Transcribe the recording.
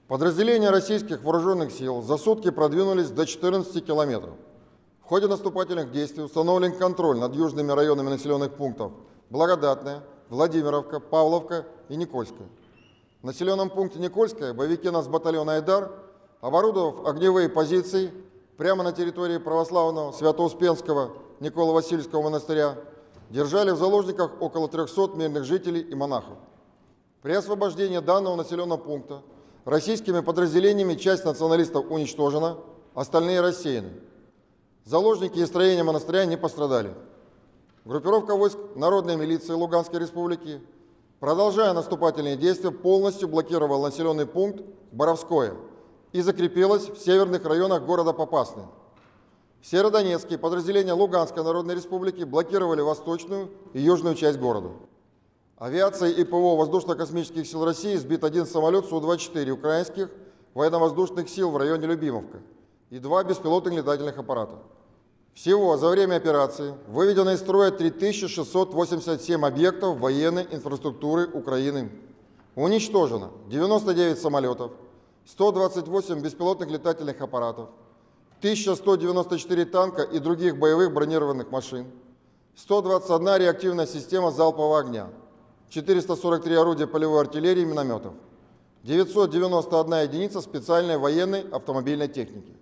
Подразделения российских вооруженных сил за сутки продвинулись до 14 километров. В ходе наступательных действий установлен контроль над южными районами населенных пунктов Благодатная, Владимировка, Павловка и Никольская. В населенном пункте Никольская боевики нацбатальона «Айдар», оборудовав огневые позиции прямо на территории православного Свято-Успенского Николо-Васильевского монастыря, держали в заложниках около 300 мирных жителей и монахов. При освобождении данного населенного пункта российскими подразделениями часть националистов уничтожена, остальные рассеяны. Заложники и строения монастыря не пострадали. Группировка войск Народной милиции Луганской республики, продолжая наступательные действия, полностью блокировала населенный пункт Боровское и закрепилась в северных районах города Попасный. В Северодонецке подразделения Луганской Народной республики блокировали восточную и южную часть города. Авиацией и ПВО Воздушно-космических сил России сбит один самолет Су-24 украинских военно-воздушных сил в районе Любимовка и 2 беспилотных летательных аппарата. Всего за время операции выведено из строя 3687 объектов военной инфраструктуры Украины. Уничтожено 99 самолетов, 128 беспилотных летательных аппаратов, 1194 танка и других боевых бронированных машин, 121 реактивная система залпового огня, 443 орудия полевой артиллерии и минометов, 991 единица специальной военной автомобильной техники.